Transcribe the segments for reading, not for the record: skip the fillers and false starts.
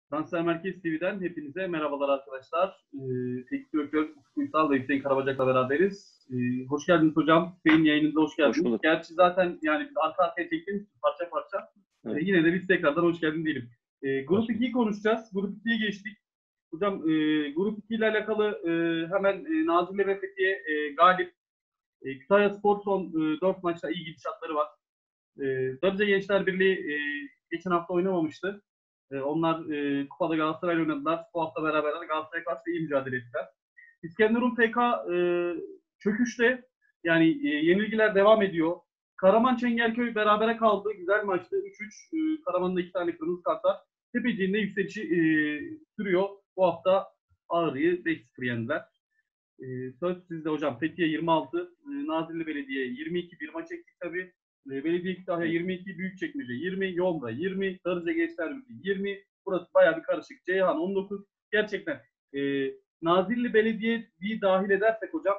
Transfer Merkez TV'den hepinize merhabalar arkadaşlar. Teknik Direktör Ufuk Uysal ve Hüseyin Karabacak'la beraberiz. Hoş geldiniz hocam. Hüseyin yayınımıza hoş Hoş geldiniz. bulduk. Gerçi zaten yani biz arka arkaya çektiğimiz için parça parça. Evet, Yine de biz tekrardan hoş geldin diyelim. Grup hoş bulduk. 2'yi konuşacağız. Grup 2'ye geçtik. Hocam Grup 2 ile alakalı hemen Nazilli ve Fethiye galip. Kütahyaspor son 4 maçta iyi gidişatları var. Darıca Gençler Birliği geçen hafta oynamamıştı. Onlar Kupada Galatasaray'la oynadılar. Bu hafta beraberler Galatasaray'a karşı iyi mücadele ettiler. İskenderun FK çöküşte, yani yenilgiler devam ediyor. Karaman Çengelköy berabere kaldı. Güzel maçtı. 3-3. Karaman'ın da 2 tane kırmızı kartlar. Tepeci'nin de yükselişi sürüyor. Bu hafta Ağrı'yı 5-0 yendiler. Söz sizde hocam. Fethiye 26, Nazilli Belediye 22, bir maç eksik tabii. Belediye Kütahya Evet. 22, Büyükçekmece 20, Yomra 20, Darıca Gençler Birliği 20. Burası bayağı bir karışık. Ceyhan 19. Gerçekten Nazilli Belediye'yi dahil edersek hocam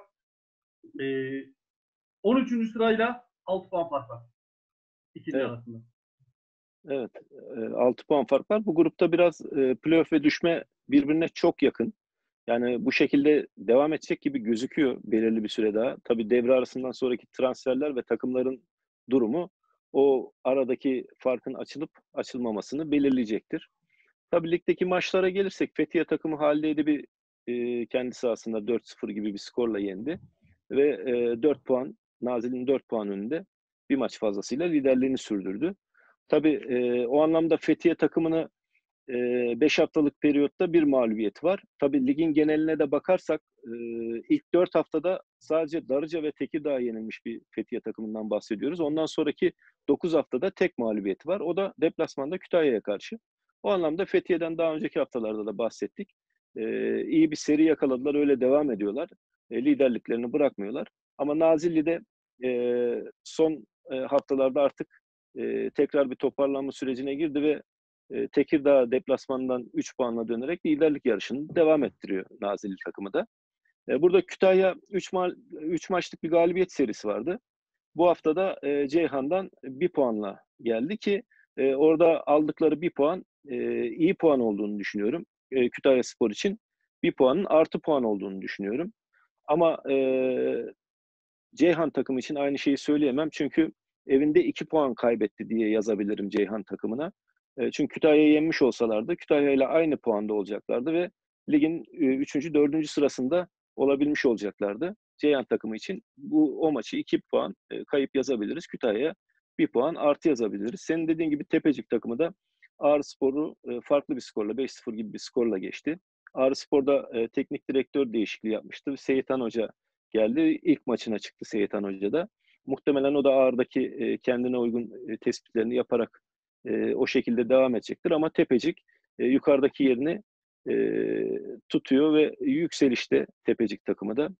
13. sırayla 6 puan fark var ikili Evet, arasında. evet. 6 puan fark var. Bu grupta biraz playoff ve düşme birbirine çok yakın. Yani bu şekilde devam edecek gibi gözüküyor belirli bir süre daha. Tabii devre arasından sonraki transferler ve takımların durumu o aradaki farkın açılıp açılmamasını belirleyecektir. Tabii ligdeki maçlara gelirsek Fethiye takımı Halide'yi bir kendi sahasında 4-0 gibi bir skorla yendi ve 4 puan, Nazilli'nin 4 puan önünde bir maç fazlasıyla liderliğini sürdürdü. Tabii o anlamda Fethiye takımını 5 haftalık periyotta bir mağlubiyeti var. Tabii ligin geneline de bakarsak ilk 4 haftada sadece Darıca ve Tekirdağ'a yenilmiş bir Fethiye takımından bahsediyoruz. Ondan sonraki 9 haftada tek mağlubiyeti var. O da deplasmanda Kütahya'ya karşı. O anlamda Fethiye'den daha önceki haftalarda da bahsettik. İyi bir seri yakaladılar, öyle devam ediyorlar. Liderliklerini bırakmıyorlar. Ama Nazilli'de son haftalarda artık tekrar bir toparlanma sürecine girdi ve Tekirdağ deplasmanından 3 puanla dönerek liderlik yarışını devam ettiriyor Nazilli takımı da. Burada Kütahya 3 maçlık bir galibiyet serisi vardı. Bu hafta da Ceyhan'dan 1 puanla geldi ki orada aldıkları 1 puan iyi puan olduğunu düşünüyorum. Kütahyaspor için 1 puanın artı puan olduğunu düşünüyorum. Ama Ceyhan takımı için aynı şeyi söyleyemem. Çünkü evinde 2 puan kaybetti diye yazabilirim Ceyhan takımına. Çünkü Kütahya'yı yenmiş olsalardı Kütahya ile aynı puanda olacaklardı ve ligin 3. 4. sırasında olabilmiş olacaklardı. Ceyhan takımı için o maçı 2 puan kayıp yazabiliriz. Kütahya'ya 1 puan artı yazabiliriz. Senin dediğin gibi Tepecik takımı da Ağrıspor'u farklı bir skorla 5-0 gibi bir skorla geçti. Ağrıspor'da teknik direktör değişikliği yapmıştı. Seyitan Hoca geldi. İlk maçına çıktı Seyitan Hoca da. Muhtemelen o da ağırdaki kendine uygun tespitlerini yaparak o şekilde devam edecektir. Ama Tepecik yukarıdaki yerini tutuyor ve yükselişte Tepecik takımı da.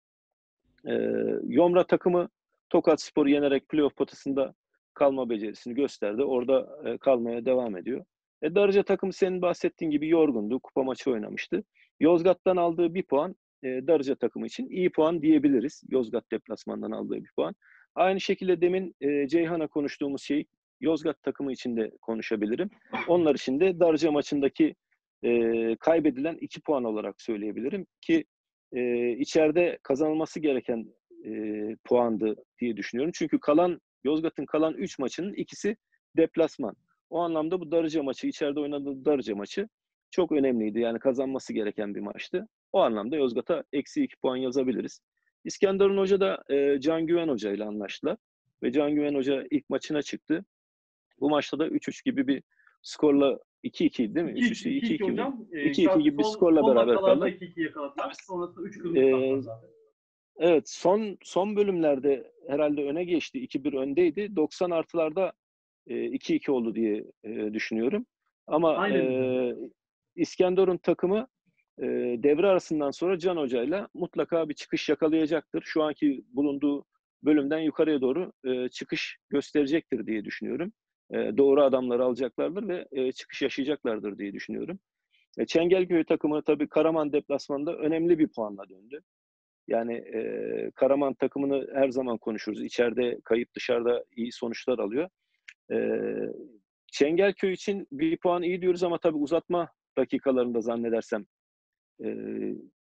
Yomra takımı Tokatspor'u yenerek playoff potasında kalma becerisini gösterdi. Orada kalmaya devam ediyor. Darıca takımı senin bahsettiğin gibi yorgundu. Kupa maçı oynamıştı. Yozgat'tan aldığı 1 puan Darıca takımı için iyi puan diyebiliriz. Yozgat deplasmandan aldığı 1 puan. Aynı şekilde demin Ceyhan'a konuştuğumuz şeyi Yozgat takımı için de konuşabilirim. Onlar için de Darıca maçındaki kaybedilen 2 puan olarak söyleyebilirim ki içeride kazanılması gereken puandı diye düşünüyorum. Çünkü Yozgat'ın kalan 3 maçının ikisi deplasman. O anlamda bu Darıca maçı, içeride oynadığı Darıca maçı çok önemliydi. Yani kazanması gereken bir maçtı. O anlamda Yozgat'a eksi 2 puan yazabiliriz. İskenderun Hoca da Can Güven Hoca ile anlaştılar. Ve Can Güven Hoca ilk maçına çıktı. Bu maçta da 3-3 gibi bir skorla 2-2 değil mi? 3-3 2-2 2-2 miydi? hocam. 2-2 gibi bir skorla Son beraber dakikalarda kaldılar. 2-2 yakaladılar. Sonrasında 3 kırmızı kart var Ee, zaten. evet, son bölümlerde herhalde öne geçti. 2-1 öndeydi. 90 artılarda 2-2 oldu diye düşünüyorum. Ama Aynen hocam. İskenderun takımı devre arasından sonra Can Hoca'yla mutlaka bir çıkış yakalayacaktır. Şu anki bulunduğu bölümden yukarıya doğru çıkış gösterecektir diye düşünüyorum. Doğru adamları alacaklardır ve çıkış yaşayacaklardır diye düşünüyorum. Çengelköy takımı tabii Karaman deplasmanında önemli bir puanla döndü. Yani Karaman takımını her zaman konuşuruz. İçeride kayıp, dışarıda iyi sonuçlar alıyor. E, Çengelköy için bir puan iyi diyoruz ama tabii uzatma dakikalarında zannedersem eee,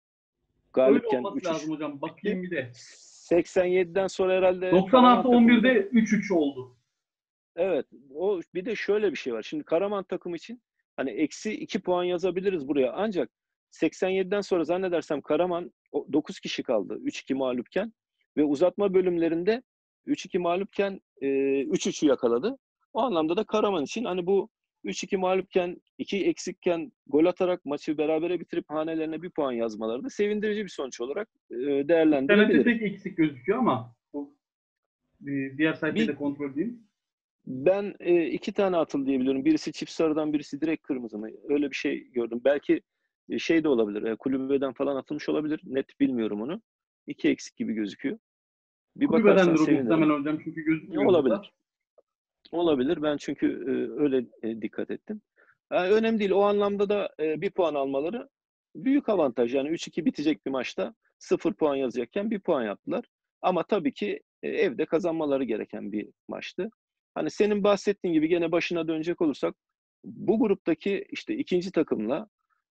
Öyle galipken olması 3-3 lazım hocam. bitti. Bakayım bir de. 87'den sonra herhalde 90 Karaman artı takımında 11'de 3-3 oldu. evet, o bir de şöyle bir şey var. Şimdi Karaman takımı için hani eksi 2 puan yazabiliriz buraya. Ancak 87'den sonra zannedersem Karaman 9 kişi kaldı 3-2 mağlupken ve uzatma bölümlerinde 3-2 mağlupken 3-3'ü yakaladı. O anlamda da Karaman için hani bu 3-2 mağlupken 2 eksikken gol atarak maçı berabere bitirip hanelerine bir puan yazmaları da sevindirici bir sonuç olarak İnternette değerlendirebilirim. tek eksik gözüküyor ama bu diğer sayfayı Bir da kontrol edeyim. Ben iki tane atıl diyebiliyorum. Birisi çift sarıdan, birisi direkt kırmızı mı? Öyle bir şey gördüm. Belki şey de olabilir. Kulübeden falan atılmış olabilir. Net bilmiyorum onu. İki eksik gibi gözüküyor. Bir bakarsan Kulübedendir o sevinirim. muhtemelen hocam çünkü gözükmüyor burada. Olabilir. Olabilir. Ben çünkü öyle dikkat ettim. Önemli değil. O anlamda da bir puan almaları büyük avantaj. Yani 3-2 bitecek bir maçta 0 puan yazacakken bir puan yaptılar. Ama tabii ki evde kazanmaları gereken bir maçtı. Hani senin bahsettiğin gibi gene başına dönecek olursak bu gruptaki işte ikinci takımla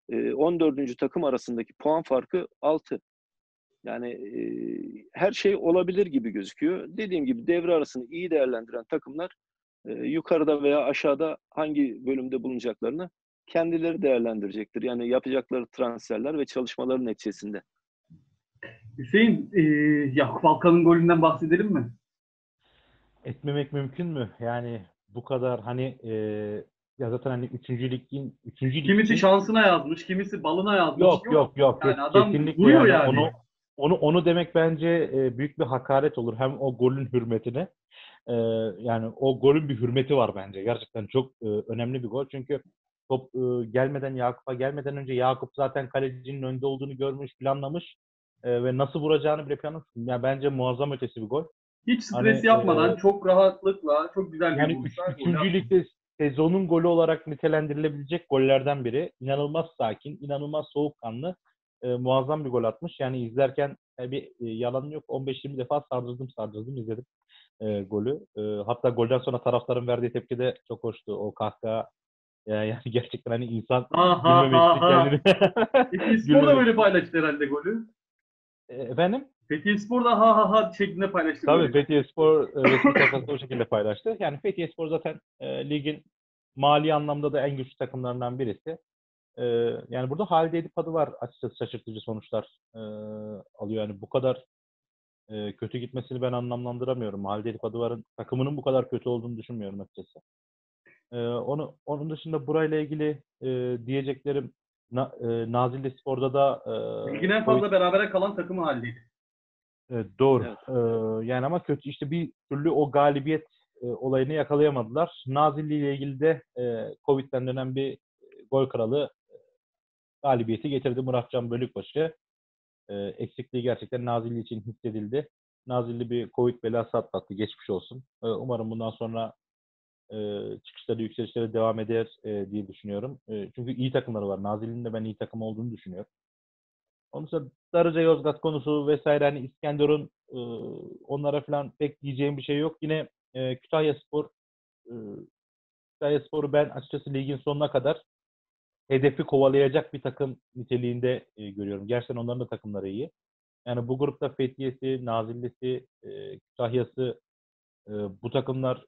14. takım arasındaki puan farkı 6. Yani her şey olabilir gibi gözüküyor. Dediğim gibi devre arasını iyi değerlendiren takımlar yukarıda veya aşağıda hangi bölümde bulunacaklarını kendileri değerlendirecektir. Yani yapacakları transferler ve çalışmaların neticesinde. Hüseyin, Yakup Alkan'ın golünden bahsedelim mi? Etmemek mümkün mü? Yani bu kadar hani ya zaten hani üçüncü lig Kimisi için şansına yazmış, kimisi balına yazmış. yok yok yok Yani adam kesinlikle vuruyor yani yani. onu demek bence büyük bir hakaret olur hem o golün hürmetine. E, Yani o golün bir hürmeti var bence. Gerçekten çok önemli bir gol. Çünkü top Yakup'a gelmeden önce Yakup zaten kalecinin önde olduğunu görmüş, planlamış ve nasıl vuracağını bile planlamış. Yani bence muazzam ötesi bir gol. Hiç Hani stres yapmadan çok rahatlıkla çok güzel bir yani vuruşlar gol üçüncü atmış. ligde sezonun golü olarak nitelendirilebilecek gollerden biri. İnanılmaz sakin, inanılmaz soğukkanlı, muazzam bir gol atmış. Yani izlerken yalan yok 15-20 defa sardırdım izledim golü. Hatta golden sonra taraftarın verdiği tepki de çok hoştu. O kahkaha yani gerçekten hani insan Ha ha ha gülmemesi ha. kendini Fethiye Spor da böyle gülmemesi. paylaştı herhalde golü. Efendim? Fethiye Spor da ha ha ha şeklinde paylaştı Tabii golü. Fethiyespor resmi sayfasında o şekilde paylaştı. Yani Fethiyespor zaten ligin mali anlamda da en güçlü takımlarından birisi. Yani burada Halide Edip adı var açıkçası şaşırtıcı sonuçlar alıyor. Yani bu kadar kötü gitmesini ben anlamlandıramıyorum. Halide Edip Adıvar'ın takımının bu kadar kötü olduğunu düşünmüyorum açıkçası. Onun dışında burayla ilgili diyeceklerim Nazilli Spor'da da Ligin en Covid fazla berabere kalan takımı haldeydi. doğru. Evet. Yani ama kötü işte bir türlü o galibiyet olayını yakalayamadılar. Nazilli ile ilgili de Covid'den dönen bir gol kralı galibiyeti getirdi Muratcan Bölükbaşı. Eksikliği gerçekten Nazilli için hissedildi. Nazilli bir Covid belası atlattı. Geçmiş olsun. Umarım bundan sonra çıkışları, yükselişleri devam eder diye düşünüyorum. Çünkü iyi takımları var. Nazilli'nin de ben iyi takım olduğunu düşünüyorum. Onun dışında Darıca Yozgat konusu vesaire hani İskenderun onlara falan pek diyeceğim bir şey yok. Yine Kütahyaspor e, Kütahyaspor'u ben açıkçası ligin sonuna kadar hedefi kovalayacak bir takım niteliğinde görüyorum. Gerçekten onların da takımları iyi. Yani bu grupta Fethiye'si, Nazilli'si, Kütahya'sı bu takımlar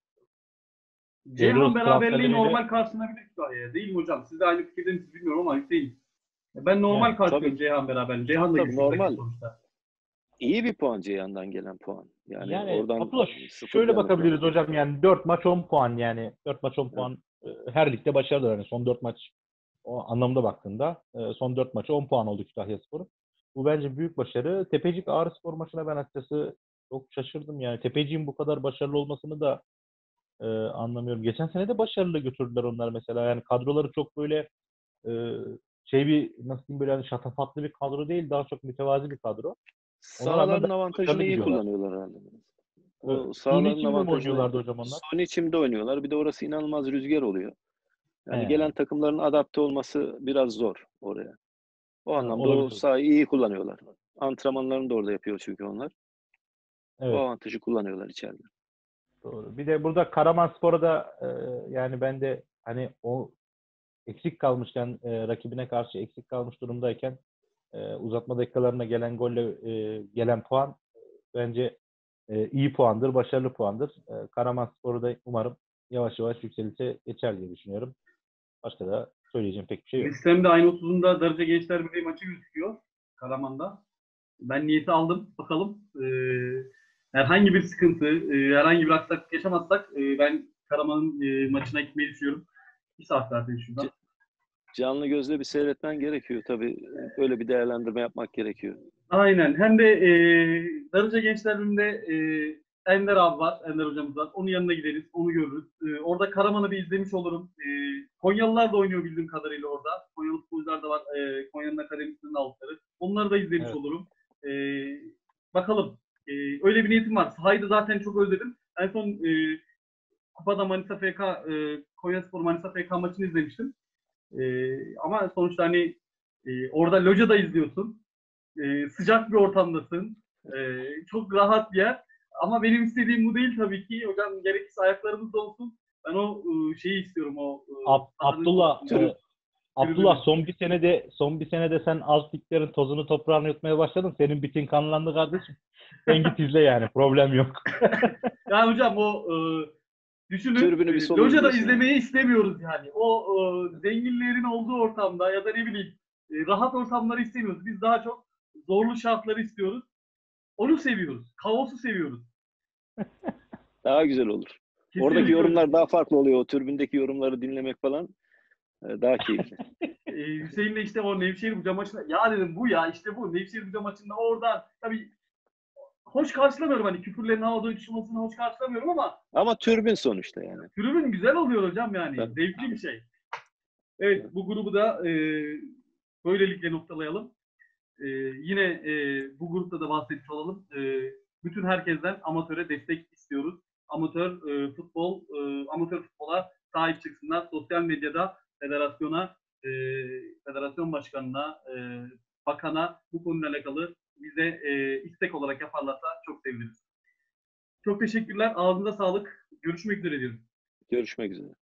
Ceyhan Devre beraberliği transferleriyle normal karşılanabilir Kütahya'ya. Değil mi hocam? Siz de aynı fikirde misiniz bilmiyorum ama Hüseyin. Ben normal yani karşılıyorum Tabii Ceyhan beraberliği. tabii Ceyhan da tabii güçlü bir rakip normal. sonuçta. İyi bir puan Ceyhan'dan gelen puan. Yani yani oradan Abdullah 0 şöyle gelen puan. bakabiliriz hocam yani 4 maç 10 puan yani 4 maç 10 Evet. puan her ligde başarılı yani son 4 maç o anlamda baktığında son 4 maçı 10 puan oldu Kütahyaspor'un. Bu bence büyük başarı. Tepecik Ağrıspor maçına ben açıkçası çok şaşırdım yani. Tepecik'in bu kadar başarılı olmasını da anlamıyorum. Geçen sene de başarılı götürdüler onlar mesela. Yani kadroları çok böyle e, bir nasıl diyeyim böyle hani şatafatlı bir kadro değil. Daha çok mütevazi bir kadro. Ona rağmen Sahaların bence avantajını başarılı iyi gidiyorlar. kullanıyorlar herhalde. E, O Suni sahaların içinde mi avantajını oynuyorlardı hocam onlar? son içimde oynuyorlar. Bir de orası inanılmaz rüzgar oluyor. Yani He, gelen takımların adapte olması biraz zor oraya. O anlamda o olabilir. sahayı iyi kullanıyorlar. Antrenmanlarını da orada yapıyor çünkü onlar. O Evet. avantajı kullanıyorlar içeride. Doğru. Bir de burada Karamanspor'a da yani ben de hani o eksik kalmışken, rakibine karşı eksik kalmış durumdayken uzatma dakikalarına gelen golle gelen puan bence iyi puandır, başarılı puandır. Karamanspor'u da umarım yavaş yavaş yükselişe geçer diye düşünüyorum. Başka da söyleyeceğim pek bir şey yok. Listemde aynı 30'unda Darıca Gençler Birliği maçı gözüküyor Karaman'da. Ben niyeti aldım. Bakalım. Herhangi bir sıkıntı, herhangi bir aksaklık yaşamazsak ben Karaman'ın maçına gitmeyi düşünüyorum. Bir saat zaten şuradan. Canlı gözle bir seyretmen gerekiyor tabii. Böyle bir değerlendirme yapmak gerekiyor. Aynen. Hem de Darıca Gençler Birliği'nde Ender abi var, Ender hocamız var. Onun yanına gideriz, onu görürüz. Orada Karaman'ı bir izlemiş olurum. Konyalılar da oynuyor bildiğim kadarıyla orada. Konyalı futbolcular da var. Konya'nın akademisinin altları. Onları da izlemiş Evet. olurum. Bakalım. Öyle bir niyetim var. Sahayı da zaten çok özledim. En son Kupada Manisa FK, Konyaspor Manisa FK maçını izlemiştim. Ama sonuçta hani orada locada izliyorsun. Sıcak bir ortamdasın. Çok rahat bir yer. Ama benim istediğim bu değil tabii ki. Hocam gerekirse ayaklarımız da olsun. Ben o şeyi istiyorum. Abdullah Abdullah son bir senede sen alt liglerin tozunu toprağını yutmaya başladın. Senin bitin kanlandı kardeşim. Sen git izle yani. Problem yok. Yani hocam düşünün. Tribünü bir soluk Locada diyorsun izlemeyi istemiyoruz yani. Zenginlerin olduğu ortamda ya da ne bileyim rahat ortamları istemiyoruz. Biz daha çok zorlu şartları istiyoruz. Onu seviyoruz. Kaosu seviyoruz. Daha güzel olur. Kesinlikle Oradaki yorumlar öyle. daha farklı oluyor. O tribündeki yorumları dinlemek falan daha keyifli. Hüseyin'le işte o Nevşehir Buca maçında ya dedim bu ya işte bu Nevşehir Buca maçında oradan tabii hoş karşılamıyorum hani küfürlerin havada uçuşmasını hoş karşılamıyorum ama Ama tribün sonuçta yani. tribün güzel oluyor hocam yani. Tabii. Zevkli bir şey. Evet bu grubu da böylelikle noktalayalım. Yine bu grupta da bahsetmiş olalım. Bütün herkesten amatöre destek istiyoruz. Amatör futbola sahip çıksınlar. Sosyal medyada federasyona, federasyon başkanına, bakana bu konuyla alakalı bize istek olarak yaparlarsa çok seviniriz. Çok teşekkürler. Ağzınıza sağlık. Görüşmek üzere diyorum. Görüşmek üzere.